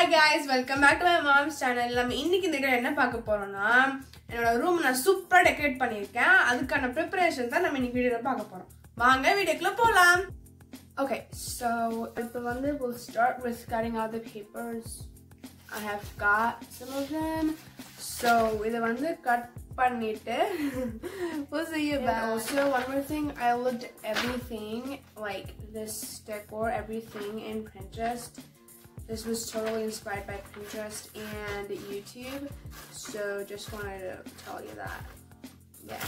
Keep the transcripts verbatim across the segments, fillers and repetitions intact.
Hi guys, welcome back to my mom's channel. நம்ம இன்னைக்கு இந்த வீடியோல என்ன பார்க்க போறோம்னா என்னோட ரூம் நான் சூப்பரா டெக்கரேட் பண்ணிருக்கேன். அதுக்கான preparation தான் நம்ம இன்னைக்கு வீடியோல பார்க்க போறோம். வாங்க வீடியோக்குள்ள போலாம். Okay, so இப்போ வந்து we'll start with cutting out the papers. I have got some of them. So இத வந்து கட் பண்ணிட்டு we'll see you back. Also, one more thing, I looked everything like this decor, everything in Pinterest. This was totally inspired by Pinterest and YouTube, so just wanted to tell you that. Yeah.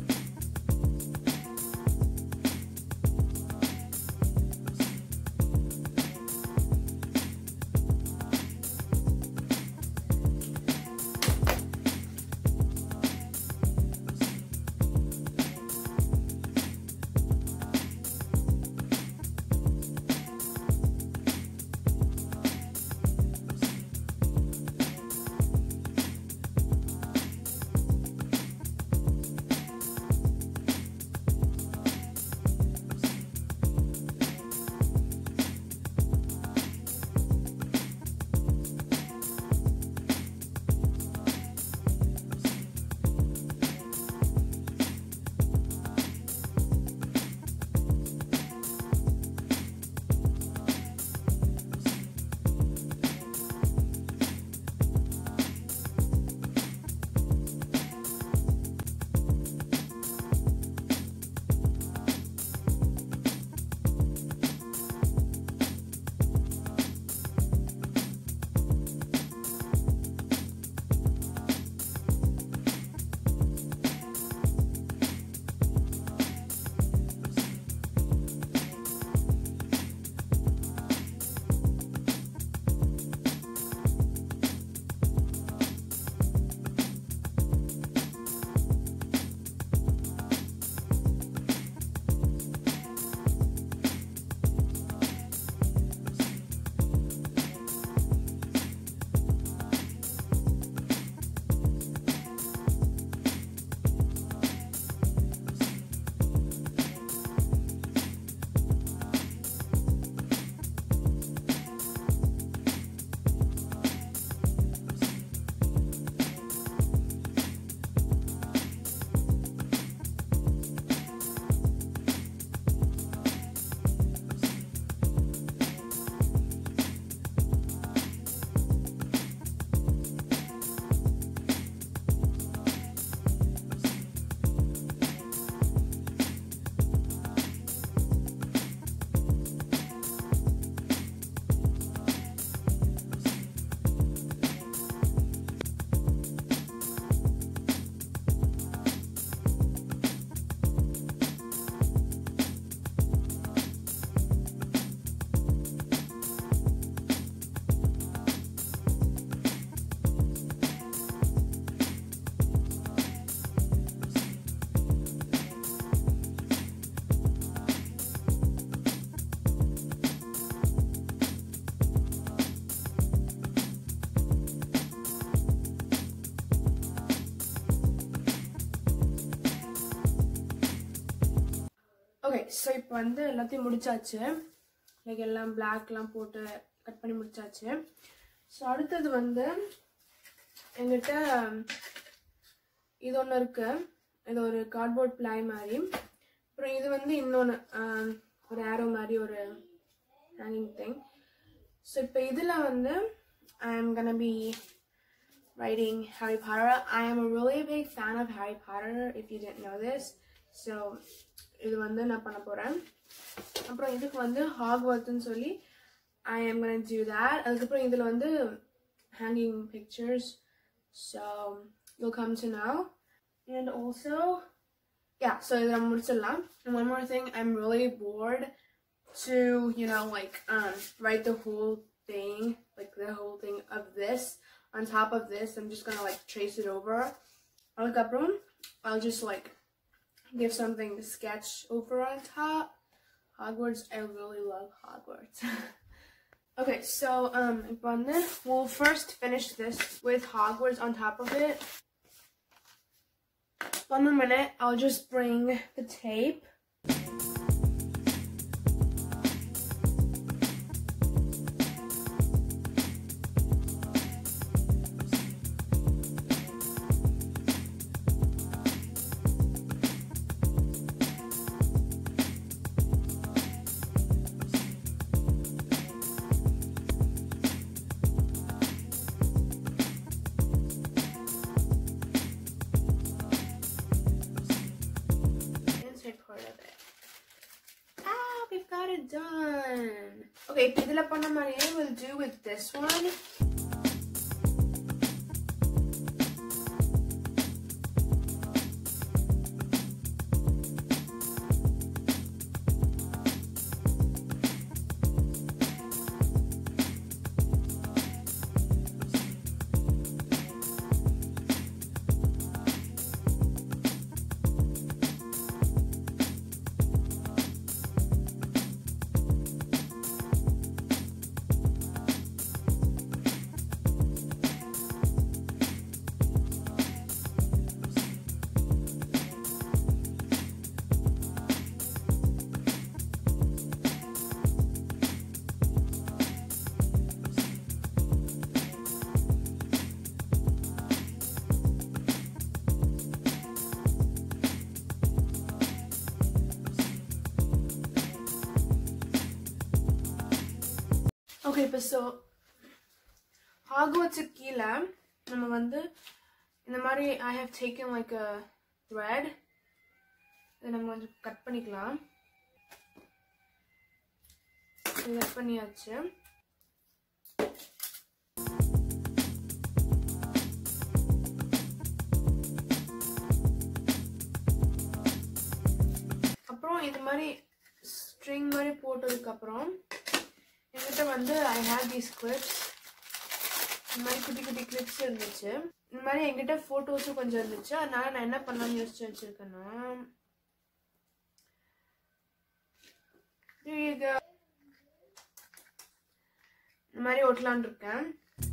Okay, so இப்போ வந்து எல்லாத்தையும் முடிச்சாச்சு. Like எல்லாம் பிளாக்லாம் போட்டு cut பண்ணி முடிச்சாச்சு. So அடுத்தது வந்து எங்கிட்ட இது ஒன்று இருக்கு. இது ஒரு கார்ட்போர்ட் பிளை மாதிரி. அப்புறம் இது வந்து இன்னொன்று ஒரு ஆரோ மாதிரி ஒரு ஹேங்கிங் திங். ஸோ இப்போ இதில் வந்து I am gonna be writing Harry Potter. I am a really big fan of Harry Potter, if you didn't know this. So இது வந்து நான் பண்ண போறேன். அப்புறம் இதுக்கு வந்து ஹாக்வர்ட்ஸ்னு சொல்லி I am going to do that. அதுக்கப்புறம் இதில் வந்து hanging pictures, so you'll come to know. And also, yeah, so இதை நம்ம முடிச்சிடலாம். And one more thing, I'm really bored to, you know, like um write the whole thing, like the whole thing of this on top of this. I'm just gonna like trace it over. அதுக்கப்புறம் I'll just like give something to sketch over on top. Hogwarts, I really love Hogwarts. Okay, so um, we'll first finish this with Hogwarts on top of it. One more minute, I'll just bring the tape. done. Okay, இப்போ இதெல்லாம் பண்ண மாதிரியே we'll do with this one. Okay, இப்போ so Hogwarts கீழ நம்ம வந்து இந்த மாதிரி I have taken like a thread. இதை நம்ம கொஞ்சம் கட் பண்ணிக்கலாம். இது கட் பண்ணியாச்சு. அப்புறம் இந்த மாதிரி ஸ்ட்ரிங் மாதிரி போட்டதுக்கு அப்புறம் என்கிட்ட வந்து I have these clips. இந்த மாதிரி குட்டி குட்டி clips இருந்துச்சு. இந்த மாதிரி என்கிட்ட photos கொஞ்சம் இருந்துச்சு. அதனால நான் என்ன பண்ணலாம்னு யோசிச்சு வச்சிருக்கேன்னா இந்த மாதிரி ஒட்டலான்னு இருக்கேன்.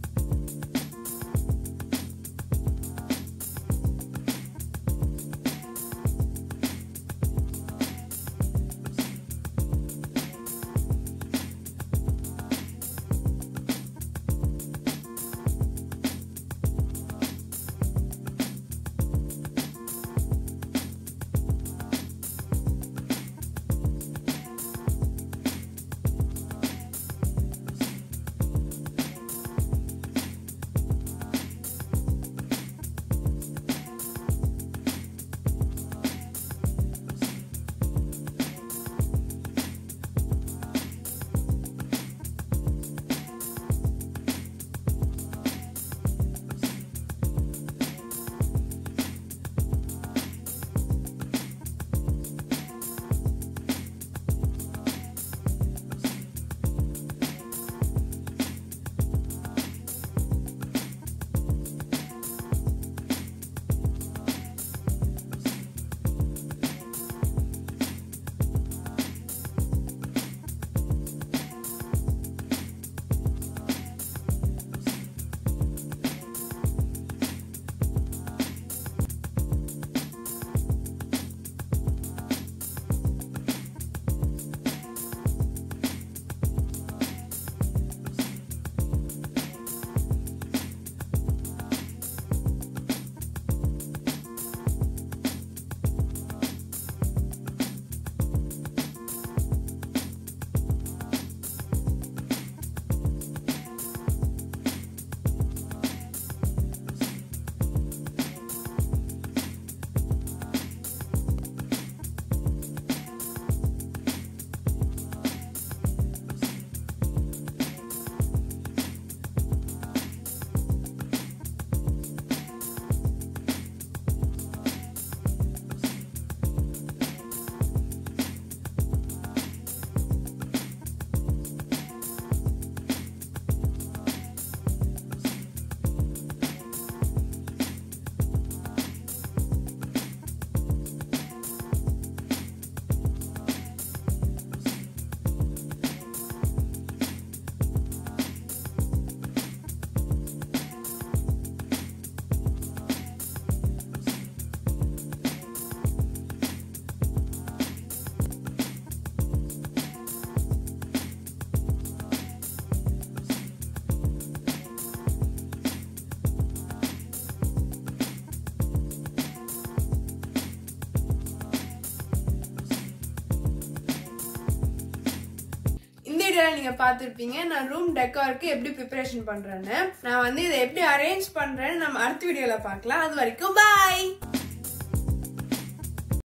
நீங்க பாத்துருப்பீங்க நான் ரூம் டெக்காருக்கு எப்படி ப்ரிப்பரேஷன் பண்றேன்னு. நான் வந்து இதை எப்படி அரேஞ்ச் பண்றேன்னு நம்ம அடுத்த வீடியோல பார்க்கலாம். அது வரைக்கும் பாய்.